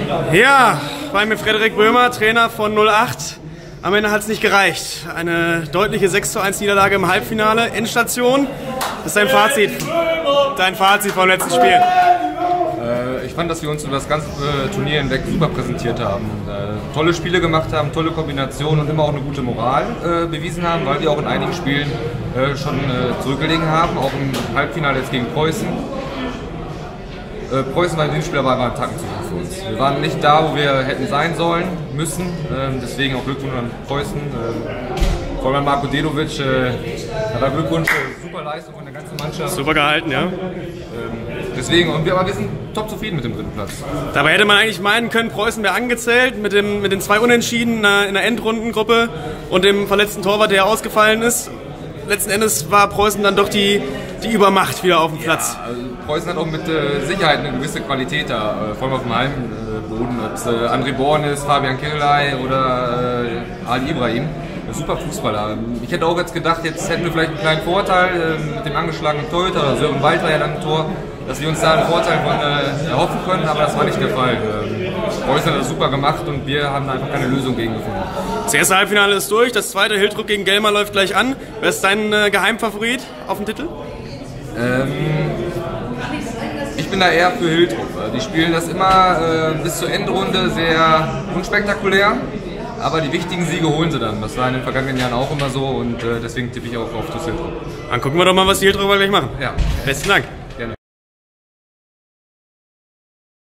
Ja, bei mir Frederik Böhmer, Trainer von 08. Am Ende hat es nicht gereicht. Eine deutliche 6:1 Niederlage im Halbfinale, Endstation. Was ist dein Fazit? Dein Fazit vom letzten Spiel? Ich fand, dass wir uns über das ganze Turnier hinweg super präsentiert haben. Tolle Spiele gemacht haben, tolle Kombinationen und immer auch eine gute Moral bewiesen haben, weil wir auch in einigen Spielen schon zurückgelegen haben, auch im Halbfinale jetzt gegen Preußen. Preußen war in diesem Spiel aber einen Tacken zu hoch für uns. Wir waren nicht da, wo wir hätten sein sollen, müssen. Deswegen auch Glückwunsch an Preußen. Vor allem Marko Dedovic hat da Glückwunsch, super Leistung von der ganzen Mannschaft. Super gehalten, ja. Deswegen, aber wir sind top zufrieden mit dem dritten Platz. Dabei hätte man eigentlich meinen können, Preußen wäre angezählt mit den 2 Unentschieden in der Endrundengruppe und dem verletzten Torwart, der ausgefallen ist. Letzten Endes war Preußen dann doch die Übermacht wieder auf dem Platz. Ja, also Preußen hat auch mit Sicherheit eine gewisse Qualität da, vor allem auf dem Heimboden. Ob es André Born ist, Fabian Kirlay oder Ali Ibrahim. Super Fußballer. Ich hätte auch jetzt gedacht, jetzt hätten wir vielleicht einen kleinen Vorteil mit dem angeschlagenen Torhüter, oder Sören Wald war ja dann im Tor, dass wir uns da einen Vorteil von erhoffen können, aber das war nicht der Fall. Preußen hat das super gemacht und wir haben da einfach keine Lösung gegen gefunden. Das erste Halbfinale ist durch, das zweite Hiltrop gegen Gelmer läuft gleich an. Wer ist dein Geheimfavorit auf dem Titel? Ich bin da eher für Hiltrop. Die spielen das immer bis zur Endrunde sehr unspektakulär, aber die wichtigen Siege holen sie dann. Das war in den vergangenen Jahren auch immer so und deswegen tippe ich auch auf das Hiltrop. Dann gucken wir doch mal, was die Hiltroper gleich machen. Ja. Besten Dank.